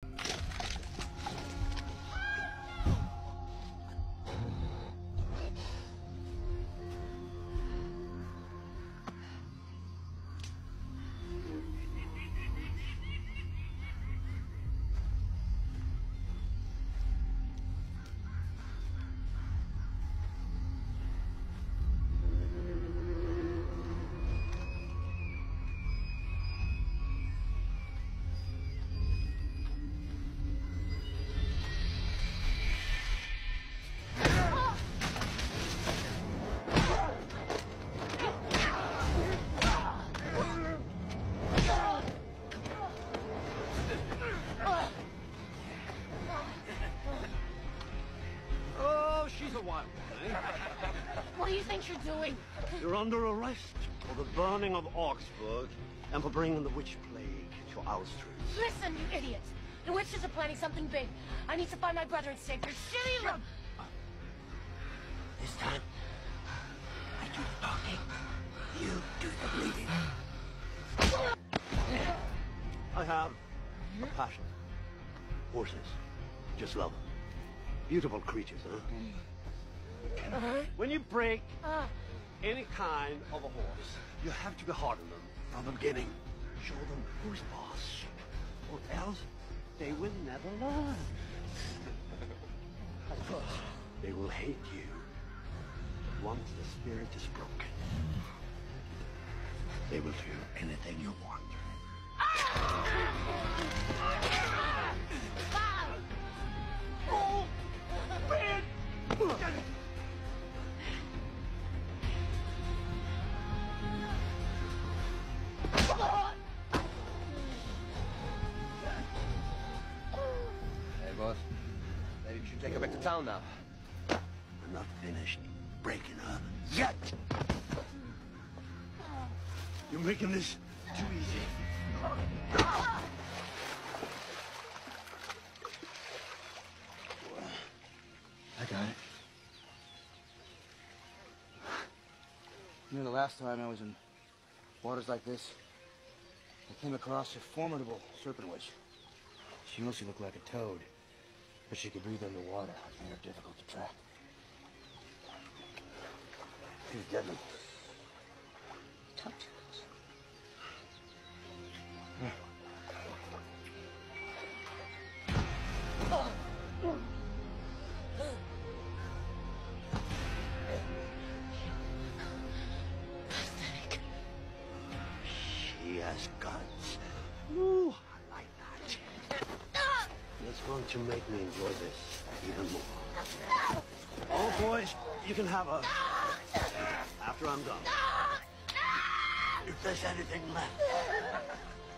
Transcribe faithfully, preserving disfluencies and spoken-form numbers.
What do you think you're doing? You're under arrest for the burning of Augsburg and for bringing the witch plague to our streets. Listen, you idiots! The witches are planning something big. I need to find my brother and save their silly little... This time, I do the talking. You do the bleeding. I have a passion. Horses. Just love them. Beautiful creatures, huh? Uh-huh. When you break Uh. any kind of a horse, you have to be hard on them from the beginning. Show them who's boss, or else they will never learn. They will hate you once the spirit is broken. They will do anything you want. Oh, man! Hey, boss. Maybe we should take her back to town now. We're not finished breaking up yet. You're making this too easy. I got it. You know, the last time I was in waters like this, I came across a formidable serpent witch. She mostly looked like a toad, but she could breathe underwater, which made her difficult to track. She's deadly. Touch. She has guts. Ooh, I like that. It's going to make me enjoy this even more. Oh, boys, you can have her after I'm done. If there's anything left.